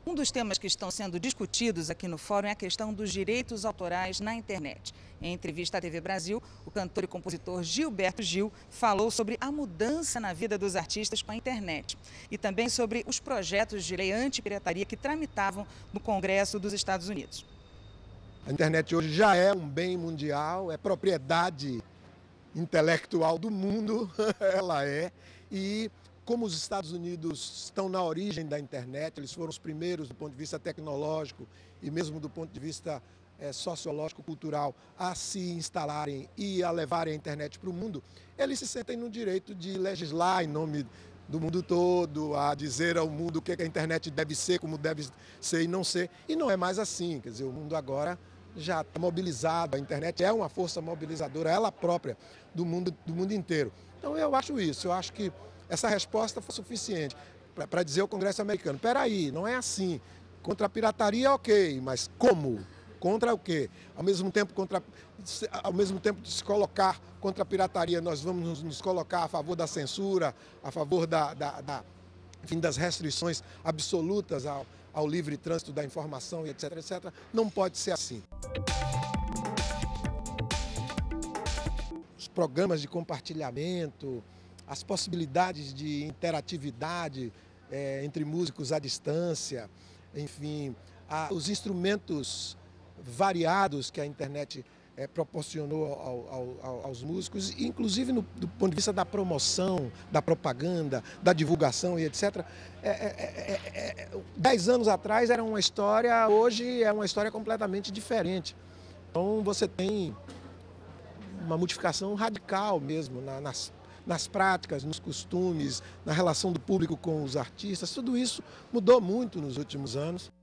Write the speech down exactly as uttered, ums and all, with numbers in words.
Um dos temas que estão sendo discutidos aqui no fórum é a questão dos direitos autorais na internet. Em entrevista à T V Brasil, o cantor e compositor Gilberto Gil falou sobre a mudança na vida dos artistas com a internet e também sobre os projetos de lei anti-pirataria que tramitavam no Congresso dos Estados Unidos. A internet hoje já é um bem mundial, é propriedade intelectual do mundo, ela é, e como os Estados Unidos estão na origem da internet, eles foram os primeiros do ponto de vista tecnológico e mesmo do ponto de vista é, sociológico, cultural, a se instalarem e a levarem a internet para o mundo, eles se sentem no direito de legislar em nome do mundo todo, a dizer ao mundo o que a internet deve ser, como deve ser e não ser, e não é mais assim, quer dizer, o mundo agora já está mobilizado, a internet é uma força mobilizadora, ela própria, do mundo, do mundo inteiro. Então eu acho isso, eu acho que essa resposta foi suficiente para dizer ao Congresso americano, espera aí, não é assim, contra a pirataria ok, mas como? Contra o quê? Ao mesmo tempo, contra, ao mesmo tempo de se colocar contra a pirataria, nós vamos nos, nos colocar a favor da censura, a favor da, da, da, enfim, das restrições absolutas ao, ao livre trânsito da informação, etc, etcétera. Não pode ser assim. Os programas de compartilhamento, as possibilidades de interatividade é, entre músicos à distância, enfim, a, os instrumentos variados que a internet é, proporcionou ao, ao, aos músicos, inclusive no, do ponto de vista da promoção, da propaganda, da divulgação e etcétera. É, é, é, é, dez anos atrás era uma história, hoje é uma história completamente diferente. Então você tem uma modificação radical mesmo na, nas nas práticas, nos costumes, na relação do público com os artistas, tudo isso mudou muito nos últimos anos.